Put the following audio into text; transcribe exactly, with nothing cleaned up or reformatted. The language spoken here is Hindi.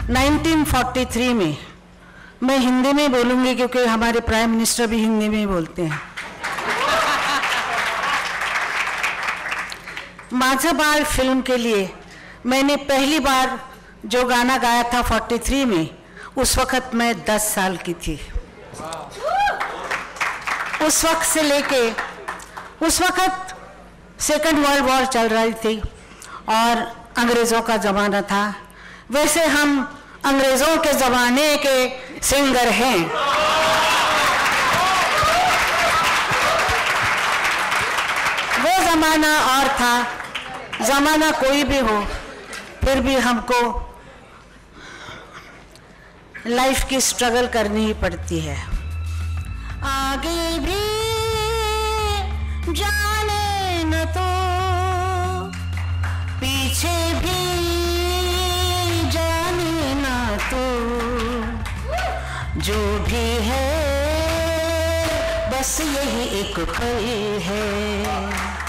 नाइनटीन फोर्टी थ्री में, मैं हिंदी में बोलूँगी क्योंकि हमारे प्राइम मिनिस्टर भी हिंदी में ही बोलते हैं। माझा बाळ फिल्म के लिए मैंने पहली बार जो गाना गाया था फोर्टी थ्री में, उस वक़्त मैं दस साल की थी। उस वक्त से लेके उस वक़्त सेकेंड वर्ल्ड वॉर चल रही थी और अंग्रेज़ों का ज़माना था। वैसे हम अंग्रेज़ों के ज़माने के सिंगर हैं। वो ज़माना और था, ज़माना कोई भी हो, फिर भी हमको लाइफ की स्ट्रगल करनी ही पड़ती है। आगे भी जाने न तो, पीछे भी जाने न तो, जो भी है बस यही एक पल है।